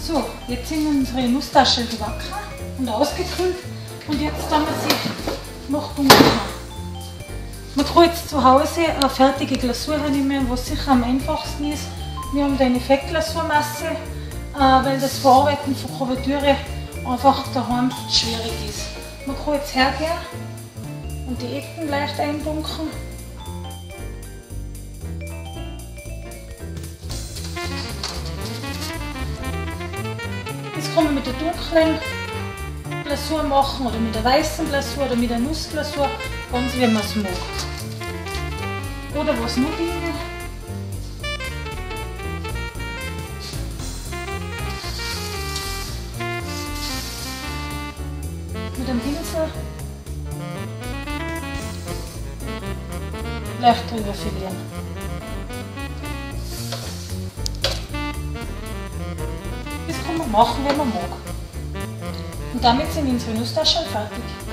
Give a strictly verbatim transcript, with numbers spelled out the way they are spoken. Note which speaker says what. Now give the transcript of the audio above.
Speaker 1: So, jetzt sind unsere Nusstaschen gebacken und ausgekühlt und jetzt haben wir sie noch dunkel machen. Man kann jetzt zu Hause eine fertige Glasur hernehmen, was sicher am einfachsten ist. Wir haben da eine Fettglasurmasse, äh, weil das Verarbeiten von Kuvertüre einfach daheim schwierig ist. Man kann jetzt hergehen und die Ecken leicht einbunken. Das kann man mit der dunklen Glasur machen oder mit der weißen Glasur oder mit der Nussglasur, ganz wie man es mag. Oder was noch ginge. Mit einem Pinsel leicht drüber filieren. Das kann man machen, wenn man mag. Und damit sind unsere Nusstaschen fertig.